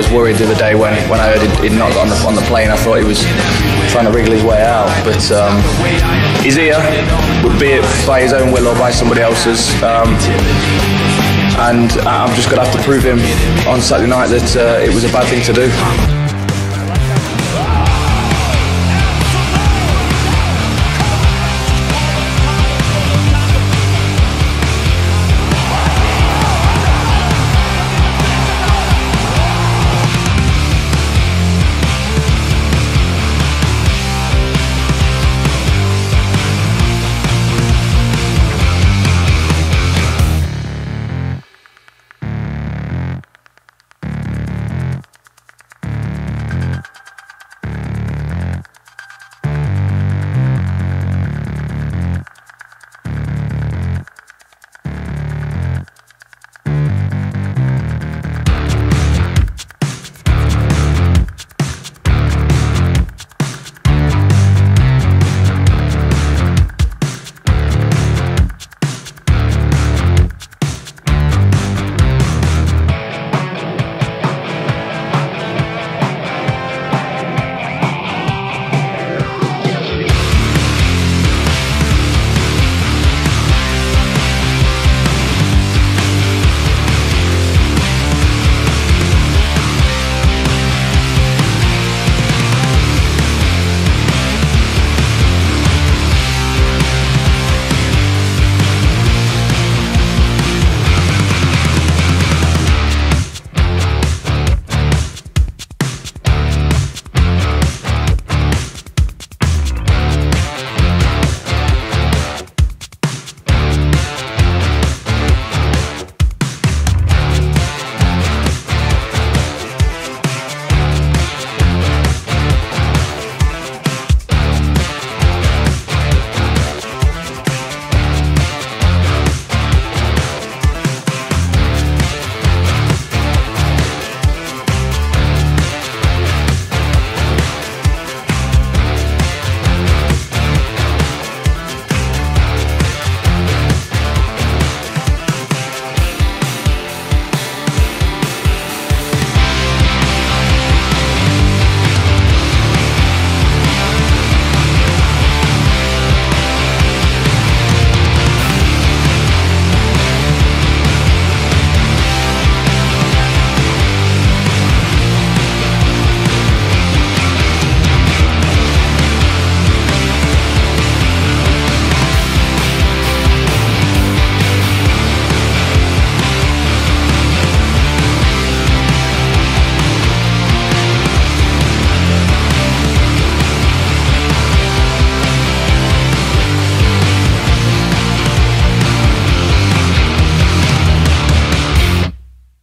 was worried the other day when I heard he'd not got on the plane. I thought he was trying to wriggle his way out, but he's here, be it by his own will or by somebody else's. And I'm just going to have to prove him on Saturday night that it was a bad thing to do.